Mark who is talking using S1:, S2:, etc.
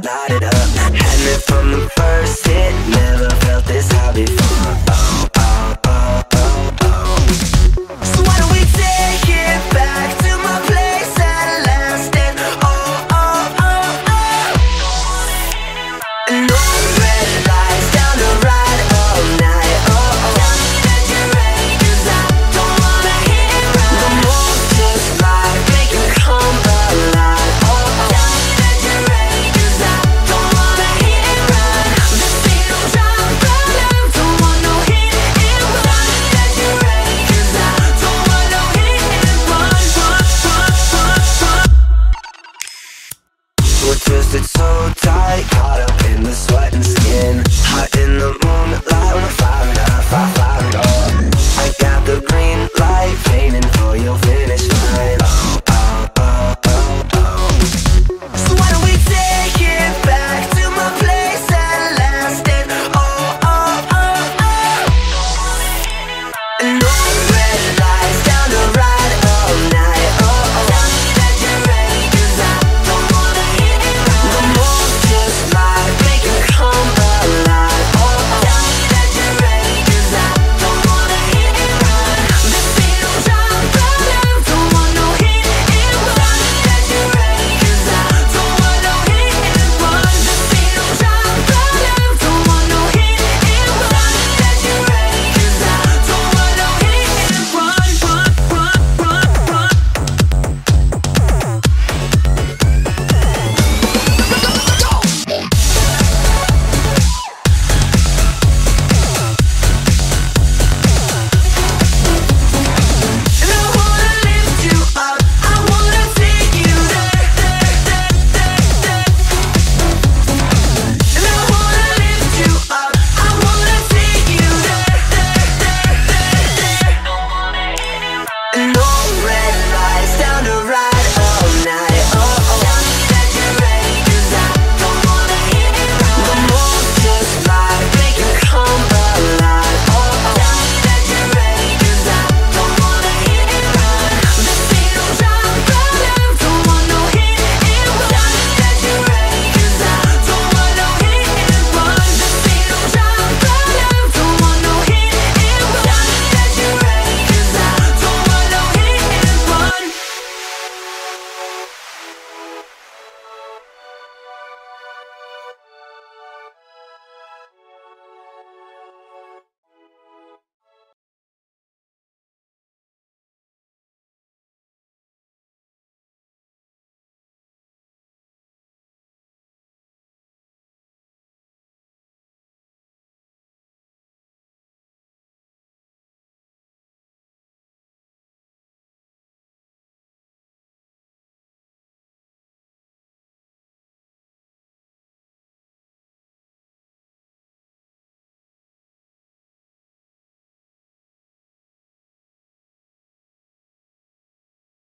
S1: light it up. Had me from the first hit, never felt this high before. Oh, oh, oh, oh, oh. So why don't we take it back to my place at last and oh, oh, oh, oh. And no red lights down the ride all night. Oh, oh. Tell me that you're ready, 'cause I don't wanna hit and run. No more just like make you come alive. Oh, oh. Tell me that you're ready, 'cause I don't wanna hit and run. This ain't no time for love, don't want no hit and run. Tell me that you're ready, 'cause I don't want no hit and run, run, run, run, run. We're twisted so